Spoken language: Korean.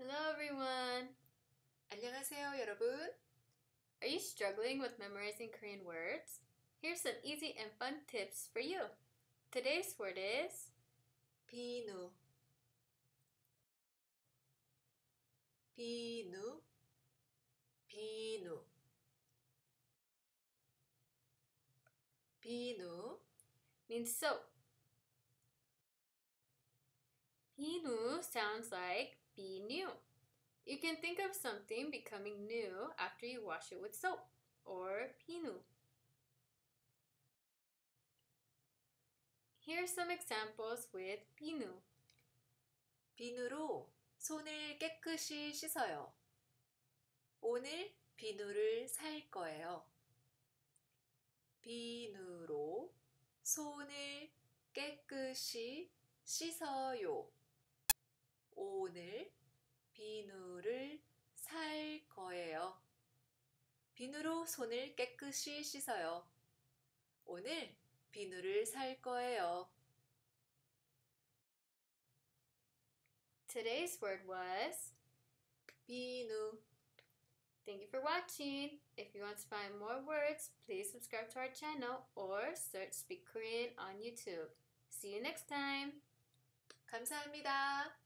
Hello everyone! 안녕하세요, 여러분. Are you struggling with memorizing Korean words? Here's some easy and fun tips for you. Today's word is 비누, 비누, 비누, 비누, means soap. 비누 sounds like be new. You can think of something becoming new after you wash it with soap, or 비누. Here are some examples with 비누. 비누로 손을 깨끗이 씻어요. 오늘 비누를 살 거예요. 비누로 손을 깨끗이 씻어요. 오늘 비누를 살 거예요. 비누로 손을 깨끗이 씻어요. 오늘 비누를 살 거예요. Today's word was 비누. Thank you for watching. If you want to find more words, please subscribe to our channel or search Speak Korean on YouTube. See you next time. 감사합니다.